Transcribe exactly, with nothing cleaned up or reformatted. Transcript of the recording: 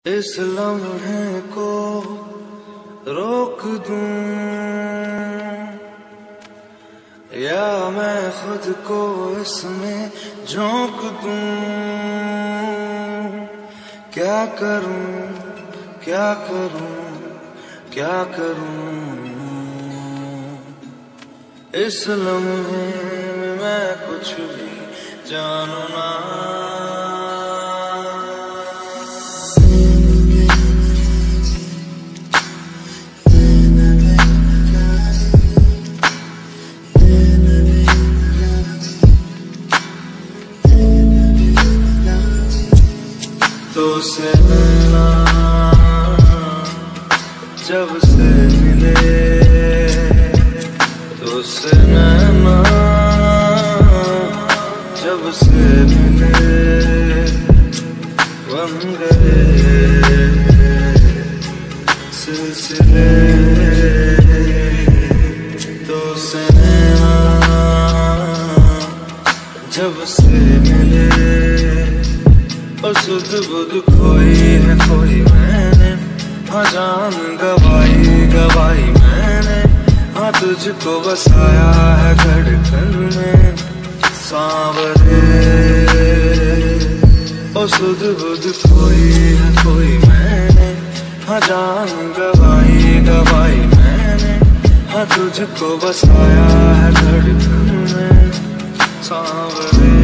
इस लम्हे को रोक दूं या मैं खुद को इसमें झोंक दूं। क्या करूं क्या करूं क्या करूं, इस लम्हे में मैं कुछ भी जानू ना। तो से मिलना जब से मिले, तो से नैना जब से मिले बन गए सिलसिले। तो से नैना जब से मिले, और सुध बुध खोई है खोई मैंने, हाँ जान गवाई गवाई मैंने, हाँ तुझको बसाया है धड़कन में सांवरे। और सुध बुध खोई है खोई मैंने, हाँ जान गवाई गवाई मैंने, हाँ तुझको बसाया है धड़कन में सांवरे।